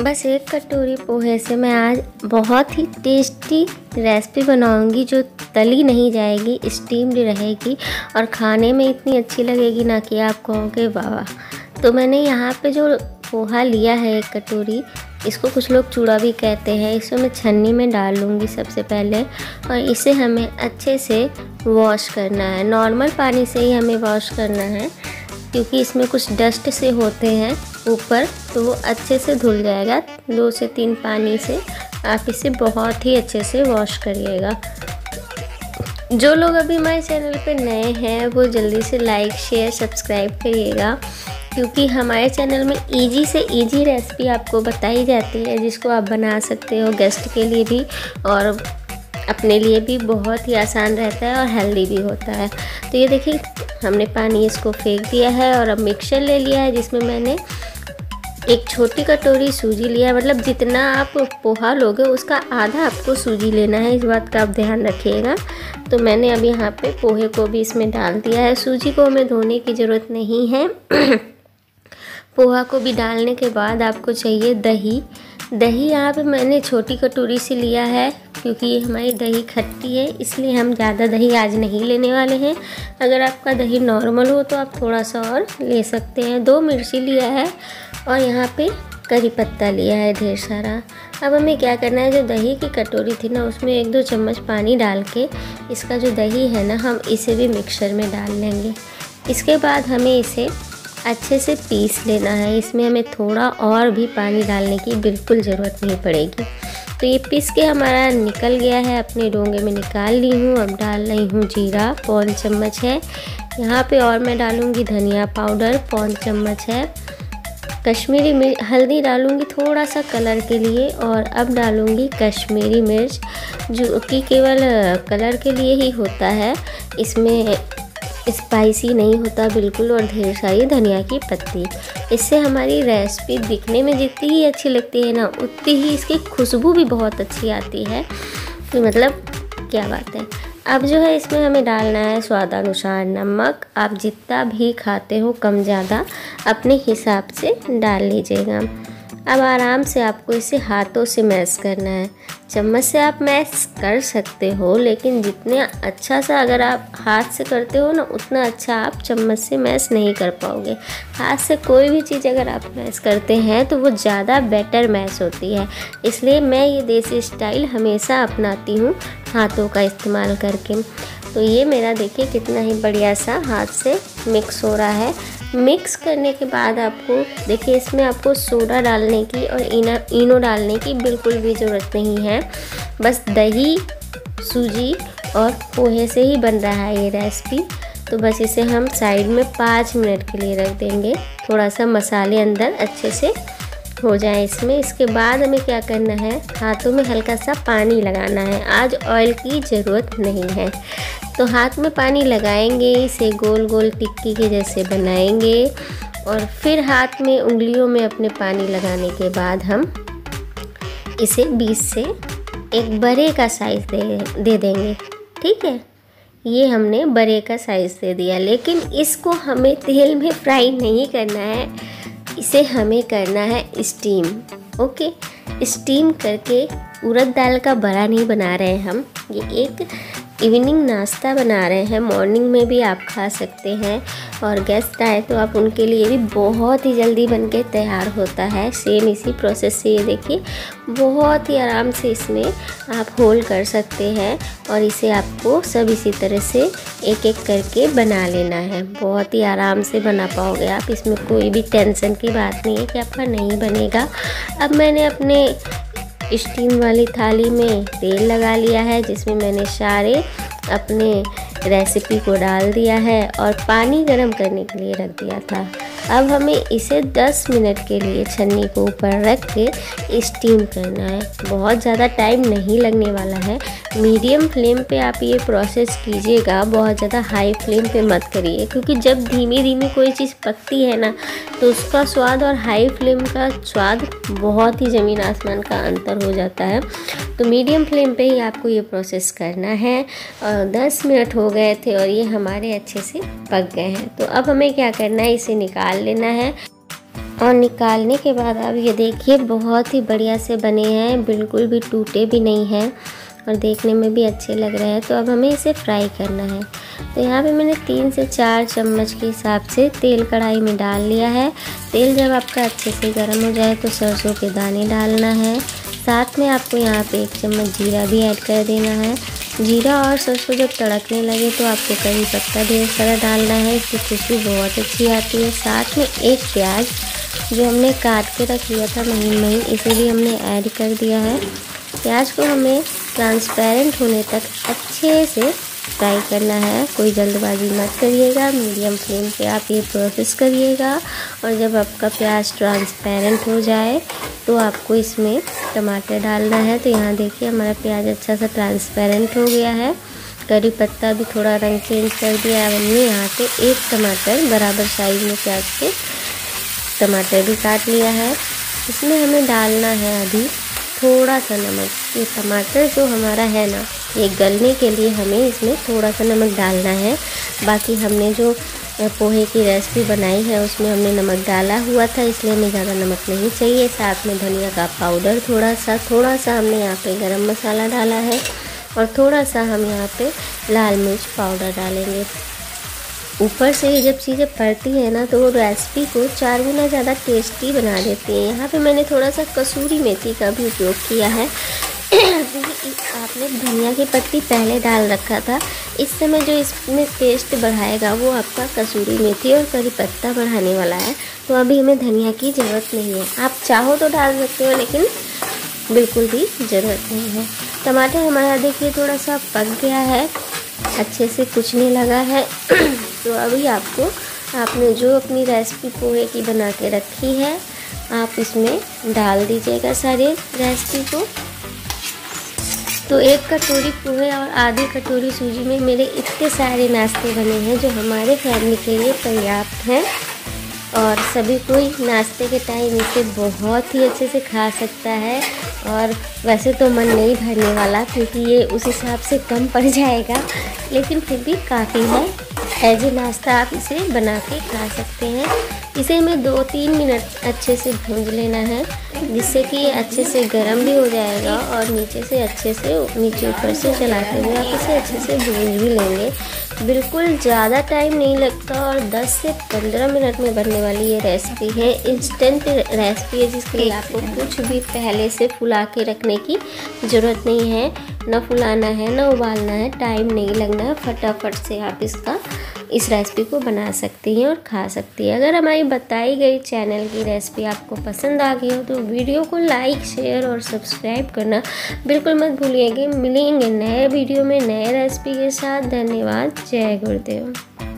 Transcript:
बस एक कटोरी पोहे से मैं आज बहुत ही टेस्टी रेसिपी बनाऊंगी जो तली नहीं जाएगी, स्टीम्ड रहेगी और खाने में इतनी अच्छी लगेगी ना कि आप कहोगे वाह। तो मैंने यहाँ पे जो पोहा लिया है एक कटोरी, इसको कुछ लोग चूड़ा भी कहते हैं, इसको मैं छन्नी में डाल लूँगी सबसे पहले और इसे हमें अच्छे से वॉश करना है। नॉर्मल पानी से ही हमें वॉश करना है क्योंकि इसमें कुछ डस्ट से होते हैं ऊपर, तो वो अच्छे से धुल जाएगा। 2 से 3 पानी से आप इसे बहुत ही अच्छे से वॉश करिएगा। जो लोग अभी हमारे चैनल पे नए हैं वो जल्दी से लाइक शेयर सब्सक्राइब करिएगा क्योंकि हमारे चैनल में इजी से इजी रेसिपी आपको बताई जाती है जिसको आप बना सकते हो गेस्ट के लिए भी और अपने लिए भी। बहुत ही आसान रहता है और हेल्दी भी होता है। तो ये देखिए हमने पानी इसको फेंक दिया है और अब मिक्सचर ले लिया है जिसमें मैंने एक छोटी कटोरी सूजी लिया, मतलब जितना आप पोहा लोगे उसका आधा आपको सूजी लेना है, इस बात का आप ध्यान रखिएगा। तो मैंने अब यहाँ पे पोहे को भी इसमें डाल दिया है। सूजी को हमें धोने की ज़रूरत नहीं है। पोहा को भी डालने के बाद आपको चाहिए दही। दही यहाँ पे मैंने छोटी कटोरी से लिया है क्योंकि हमारी दही खट्टी है, इसलिए हम ज़्यादा दही आज नहीं लेने वाले हैं। अगर आपका दही नॉर्मल हो तो आप थोड़ा सा और ले सकते हैं। 2 मिर्ची लिया है और यहाँ पे करी पत्ता लिया है ढेर सारा। अब हमें क्या करना है, जो दही की कटोरी थी ना उसमें 1-2 चम्मच पानी डाल के इसका जो दही है ना हम इसे भी मिक्सचर में डाल लेंगे। इसके बाद हमें इसे अच्छे से पीस लेना है। इसमें हमें थोड़ा और भी पानी डालने की बिल्कुल ज़रूरत नहीं पड़ेगी। तो ये पीस के हमारा निकल गया है, अपने डोंगे में निकाल ली हूँ। अब डाल रही हूँ जीरा, 1 चम्मच है यहाँ पे, और मैं डालूँगी धनिया पाउडर 1 चम्मच है। कश्मीरी हल्दी डालूँगी थोड़ा सा कलर के लिए, और अब डालूँगी कश्मीरी मिर्च जो कि केवल कलर के लिए ही होता है, इसमें स्पाइसी नहीं होता बिल्कुल। और ढेर सारी धनिया की पत्ती। इससे हमारी रेसिपी दिखने में जितनी ही अच्छी लगती है ना उतनी ही इसकी खुशबू भी बहुत अच्छी आती है। तो मतलब क्या बात है। अब जो है इसमें हमें डालना है स्वादानुसार नमक। आप जितना भी खाते हो कम ज़्यादा अपने हिसाब से डाल लीजिएगा। अब आराम से आपको इसे हाथों से मैश करना है। चम्मच से आप मैश कर सकते हो, लेकिन जितने अच्छा सा अगर आप हाथ से करते हो ना उतना अच्छा आप चम्मच से मैश नहीं कर पाओगे। हाथ से कोई भी चीज़ अगर आप मैश करते हैं तो वो ज़्यादा बेटर मैश होती है। इसलिए मैं ये देसी स्टाइल हमेशा अपनाती हूँ हाथों का इस्तेमाल करके। तो ये मेरा देखिए कितना ही बढ़िया सा हाथ से मिक्स हो रहा है। मिक्स करने के बाद आपको देखिए इसमें आपको सोडा डालने की और इनो डालने की बिल्कुल भी ज़रूरत नहीं है। बस दही, सूजी और पोहे से ही बन रहा है ये रेसिपी। तो बस इसे हम साइड में 5 मिनट के लिए रख देंगे, थोड़ा सा मसाले अंदर अच्छे से हो जाए इसमें। इसके बाद हमें क्या करना है, हाथों में हल्का सा पानी लगाना है। आज ऑयल की ज़रूरत नहीं है, तो हाथ में पानी लगाएंगे, इसे गोल गोल टिक्की के जैसे बनाएंगे और फिर हाथ में उंगलियों में अपने पानी लगाने के बाद हम इसे 20 से एक बड़े का साइज़ दे देंगे। ठीक है, ये हमने बड़े का साइज़ दे दिया, लेकिन इसको हमें तेल में फ्राई नहीं करना है, इसे हमें करना है स्टीम। ओके, स्टीम करके उड़द दाल का बड़ा नहीं बना रहे हम, ये एक इवनिंग नाश्ता बना रहे हैं। मॉर्निंग में भी आप खा सकते हैं और गेस्ट आए तो आप उनके लिए भी बहुत ही जल्दी बनके तैयार होता है। सेम इसी प्रोसेस से ये देखिए बहुत ही आराम से इसमें आप होल कर सकते हैं और इसे आपको सब इसी तरह से एक एक करके बना लेना है। बहुत ही आराम से बना पाओगे आप, इसमें कोई भी टेंशन की बात नहीं है कि आपका नहीं बनेगा। अब मैंने अपने स्टीम वाली थाली में तेल लगा लिया है जिसमें मैंने सारे अपने रेसिपी को डाल दिया है और पानी गरम करने के लिए रख दिया था। अब हमें इसे 10 मिनट के लिए छन्नी को ऊपर रख के स्टीम करना है। बहुत ज़्यादा टाइम नहीं लगने वाला है। मीडियम फ्लेम पे आप ये प्रोसेस कीजिएगा, बहुत ज़्यादा हाई फ्लेम पे मत करिए क्योंकि जब धीमी धीमी कोई चीज़ पकती है ना तो उसका स्वाद और हाई फ्लेम का स्वाद बहुत ही ज़मीन आसमान का अंतर हो जाता है। तो मीडियम फ्लेम पे ही आपको ये प्रोसेस करना है। और 10 मिनट हो गए थे और ये हमारे अच्छे से पक गए हैं। तो अब हमें क्या करना है, इसे निकाल लेना है और निकालने के बाद अब ये देखिए बहुत ही बढ़िया से बने हैं, बिल्कुल भी टूटे भी नहीं हैं और देखने में भी अच्छे लग रहे हैं। तो अब हमें इसे फ्राई करना है। तो यहाँ पे मैंने 3 से 4 चम्मच के हिसाब से तेल कढ़ाई में डाल लिया है। तेल जब आपका अच्छे से गर्म हो जाए तो सरसों के दाने डालना है। साथ में आपको यहाँ पे 1 चम्मच जीरा भी ऐड कर देना है। जीरा और सरसों जब तड़कने लगे तो आपको करी पत्ता ढेर सारा डालना है, इसकी खुशबू बहुत अच्छी आती है। साथ में 1 प्याज जो हमने काट के रख लिया था महीन महीन, इसे भी हमने ऐड कर दिया है। प्याज को हमें ट्रांसपेरेंट होने तक अच्छे से फ्राई करना है, कोई जल्दबाजी मत करिएगा, मीडियम फ्लेम पे आप ये प्रोसेस करिएगा। और जब आपका प्याज ट्रांसपेरेंट हो जाए तो आपको इसमें टमाटर डालना है। तो यहाँ देखिए हमारा प्याज अच्छा सा ट्रांसपेरेंट हो गया है, करी पत्ता भी थोड़ा रंग चेंज कर दिया है। हमने यहाँ पे 1 टमाटर बराबर साइज में प्याज के टमाटर भी काट लिया है। इसमें हमें डालना है अभी थोड़ा सा नमक। ये टमाटर जो हमारा है ना, ये गलने के लिए हमें इसमें थोड़ा सा नमक डालना है। बाकी हमने जो पोहे की रेसिपी बनाई है उसमें हमने नमक डाला हुआ था, इसलिए हमें ज़्यादा नमक नहीं चाहिए। साथ में धनिया का पाउडर थोड़ा सा हमने यहाँ पे गरम मसाला डाला है और थोड़ा सा हम यहाँ पे लाल मिर्च पाउडर डालेंगे। ऊपर से ये जब चीज़ें पड़ती हैं ना तो वो रेसिपी को 4 गुना ज़्यादा टेस्टी बना देती हैं। यहाँ पे मैंने थोड़ा सा कसूरी मेथी का भी उपयोग किया है। आपने धनिया की पत्ती पहले डाल रखा था, इस समय जो इसमें टेस्ट बढ़ाएगा वो आपका कसूरी मेथी और करी पत्ता बढ़ाने वाला है। तो अभी हमें धनिया की ज़रूरत नहीं है, आप चाहो तो डाल सकते हो लेकिन बिल्कुल भी ज़रूरत नहीं है। टमाटर हमारा देखिए थोड़ा सा पक गया है, अच्छे से कुचने लगा है। तो अभी आपने जो अपनी रेसिपी पोहे की बना के रखी है आप इसमें डाल दीजिएगा सारे रेसिपी को। तो 1 कटोरी पोहे और आधी कटोरी सूजी में मेरे इतने सारे नाश्ते बने हैं जो हमारे फैमिली के लिए पर्याप्त हैं और सभी कोई नाश्ते के टाइम इसे बहुत ही अच्छे से खा सकता है। और वैसे तो मन नहीं भरने वाला क्योंकि ये उस हिसाब से कम पड़ जाएगा, लेकिन फिर भी काफ़ी है। एज ए नाश्ता आप इसे बना के खा सकते हैं। इसे हमें 2-3 मिनट अच्छे से भूंज लेना है, जिससे कि ये अच्छे से गर्म भी हो जाएगा और नीचे ऊपर से चलाते हुए आप इसे अच्छे से भूंज भी लेंगे। बिल्कुल ज़्यादा टाइम नहीं लगता और 10 से 15 मिनट में बनने वाली ये रेसिपी है। इंस्टेंट रेसिपी है जिसके लिए आपको कुछ भी पहले से फुला के रखने की ज़रूरत नहीं है, ना फुलाना है ना उबालना है, टाइम नहीं लगना है। फटाफट से आप इस रेसिपी को बना सकती हैं और खा सकती हैं। अगर हमारी बताई गई चैनल की रेसिपी आपको पसंद आ गई हो तो वीडियो को लाइक, शेयर और सब्सक्राइब करना बिल्कुल मत भूलिएगा। मिलेंगे नए वीडियो में नए रेसिपी के साथ। धन्यवाद। जय गुरुदेव।